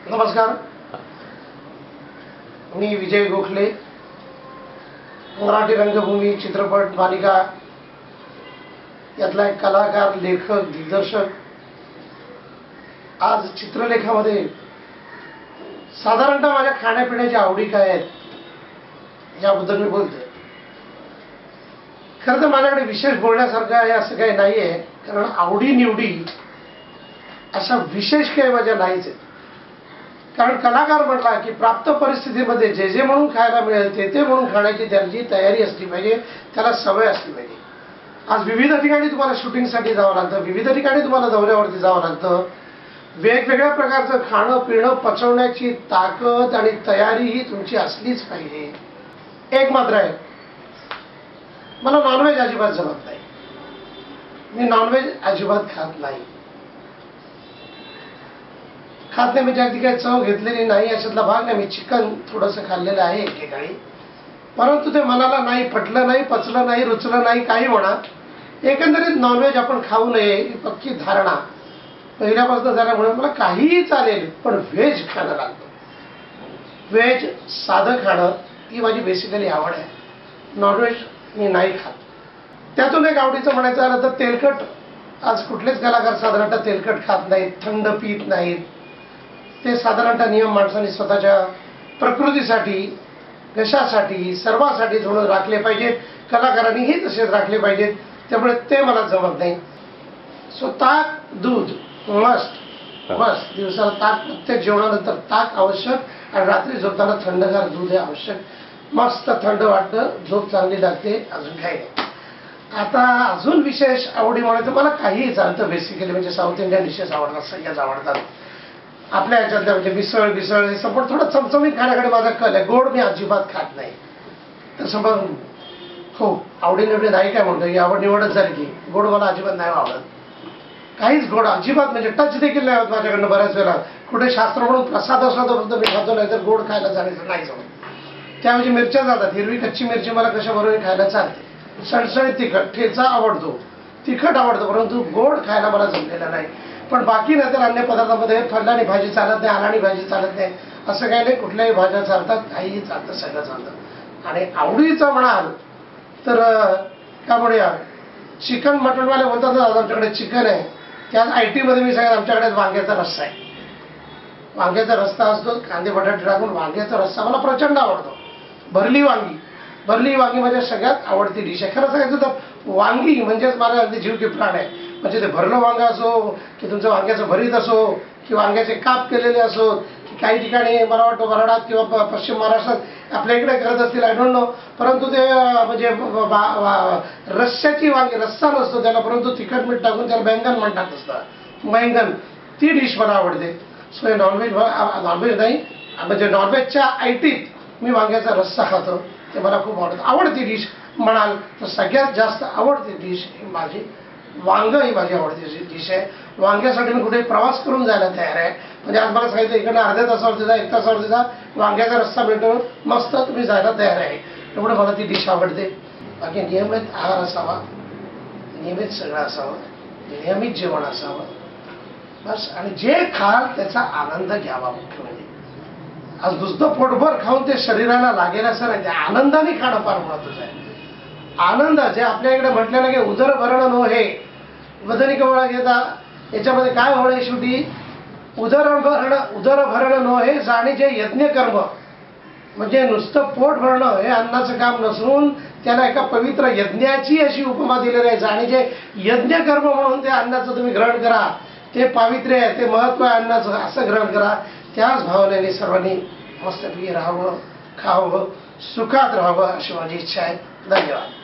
नमस्कार, मी विजय गोखले, मराठी रंगभूमी चित्रपट मालिका यातला एक कलाकार, लेखक, दिग्दर्शक. आज चित्रलेखामध्ये साधारणतः माझ्या खाण्यापिण्याच्या आवडी काय आहेत याबद्दल मी बोलतोय. खरं तर माझ्याकडे विशेष बोलण्यासारखं आहे असं काही नाही आहे, कारण आवडी निवडी अशा विशेष काही माझ्या नाहीच आहे. कारण कलाकार म्हटला की प्राप्त परिस्थितीमध्ये जे जे म्हणून खायला मिळेल ते ते म्हणून खाण्याची त्याची तयारी असली पाहिजे, त्याला सवय असली पाहिजे. आज विविध ठिकाणी तुम्हाला शूटिंगसाठी जावं लागतं, विविध ठिकाणी तुम्हाला दौऱ्यावरती जावं लागतं. वेगवेगळ्या प्रकारचं खाणं पिणं पचवण्याची ताकद आणि तयारी ही तुमची असलीच पाहिजे. एक मात्र आहे, मला नॉनव्हेज अजिबात जमत नाही. मी नॉनव्हेज अजिबात खात नाही. खात नाही म्हणजे अगदी काही चव घेतलेली नाही अशातला भाग नाही. मी चिकन थोडंसं खाल्लेलं आहे एकेकाळी, परंतु ते मनाला नाही पटलं, नाही पचलं, नाही रुचलं, नाही काही म्हणा. एकंदरीत नॉनव्हेज आपण खाऊ नये ही पक्की धारणा पहिल्यापासून झाल्यामुळे मला काहीही चालेल, पण व्हेज खाणं लागतं. व्हेज साधं खाणं ही माझी बेसिकली आवड आहे. नॉनव्हेज मी नाही खात. त्यातून एक आवडीचं म्हणायचं झालं तर तेलकट. आज कुठलेच कलाकार साधारणतः तेलकट खात नाहीत, थंड पित नाहीत. ते साधारणतः नियम माणसाने स्वतःच्या प्रकृतीसाठी, घशासाठी, सर्वासाठी थोडं राखले पाहिजेत. कलाकारांनीही तसेच राखले पाहिजेत. त्यामुळे ते मला जमत नाही. सो ताक, दूध मस्ट मस्ट. दिवसाला ताक, प्रत्येक जेवणानंतर ताक आवश्यक, आणि रात्री झोपताना थंडगार दूध हे आवश्यक. मस्त थंड वाटतं, झोप चांगली लागते. अजून काही नाही. आता अजून विशेष आवडी म्हणायचं मला काहीही चालतं बेसिकली. म्हणजे साऊथ इंडियन डिशेस आवडतात, सगळ्याच आवडतात. आपल्या ह्याच्यातल्या म्हणजे मिसळ हे सपोर्ट थोडं चमचमीत खाण्याकडे माझा कल आहे. गोड मी अजिबात खात नाही. तसं मग हो, आवडीनिवडी नाही काय म्हणतो, ही आवड निवडच झाली की गोड मला अजिबात नाही आवडत. काहीच गोड अजिबात म्हणजे टच देखील नाही होत माझ्याकडनं. बऱ्याच वेळा कुठे शास्त्र म्हणून प्रसाद असला तर फक्त मी खातो, नाही तर गोड खायला जाण्याचं नाही जमत. त्याऐवजी मिरच्या जातात. हिरवी कच्ची मिरची मला कशाबरोबर खायला चालते. सणसणीत तिखट, ठेचा आवडतो, तिखट आवडतं, परंतु गोड खायला मला जमलेलं नाही. पण बाकी नाही तर अन्य पदार्थामध्ये फळाणी भाजी चालत नाही, आलाणी भाजी चालत नाही, असं काही नाही. कुठल्याही भाज्या चालतात, काहीही चालतं, सगळं चालतं. आणि आवडीचं म्हणाल तर काय म्हणूया, चिकन मटणवाले बोलतात ना आमच्याकडे चिकन आहे, त्यात IT मध्ये मी सांगेन आमच्याकडे वांग्याचा रस्सा आहे. वांग्याचा रस्सा असतो, कांदे बटाटे टाकून वांग्याचा रस्सा मला प्रचंड आवडतो. भरली वांगी माझ्या सगळ्यात आवडती डिश आहे. खरं सांगायचं तर वांगी म्हणजेच मला अगदी जीव की प्राण आहे. म्हणजे ते भरलं वांगा असो, की तुमचं वांग्याचं भरीत असो, की वांग्याचे काप केलेले असो, की काही ठिकाणी मला वाटतं वराडात किंवा पश्चिम महाराष्ट्रात आपल्या इकडे करत असतील, आय डोंट नो. परंतु ते म्हणजे रस्स्याची वांगी, रस्सा नसतो त्याला, परंतु तिखट मीठ टाकून त्याला बैंगन म्हणतात असतं, बैंगन. ती डिश मला आवडते. सो हे नॉनव्हेज नाही, म्हणजे नॉनव्हेजच्या ITत मी वांग्याचा रस्सा खातो. ते मला खूप आवडतं. आवडती डिश म्हणाल तर सगळ्यात जास्त आवडती डिश ही माझी वांग ही माझी आवडती डिश आहे. वांग्यासाठी मी कुठे प्रवास करून जायला तयार आहे. म्हणजे आज मला सांगितलं इकडनं अर्ध्या तासावरती जा, 1 तासावरती जा, वांग्याचा रस्सा मिळतो, मस्त तुम्ही जायला तयार आहे. एवढं मला ती डिश आवडते. बाकी नियमित आहार असावा, नियमित सगळं असावं, नियमित जेवण असावं बस. आणि जे खाल त्याचा आनंद घ्यावा. मुख्य म्हणजे आज नुसतं पोटभर खाऊन ते शरीराला लागेल असं नाही, ते आनंदाने खाणं फार महत्वाचं आहे. आनंद जे आपल्या इकडे म्हटलेलं की उदरभरण नो हे वदनी कवळा घेता, याच्यामध्ये काय होणं शेवटी उदरभरण नो हे जाणे जे यज्ञकर्म. म्हणजे नुसतं पोट भरणं हे अन्नाचं काम नसून त्याला एका पवित्र यज्ञाची अशी उपमा दिलेली आहे. आणि जे यज्ञकर्म म्हणून ते अन्नाचं तुम्ही ग्रहण करा, ते पावित्र्य आहे, ते महत्व आहे अन्नाचं, असं ग्रहण करा. त्याच भावनेने सर्वांनी मस्तपैकी राहावं, खावं, सुखात राहावं अशी माझी इच्छा आहे. धन्यवाद.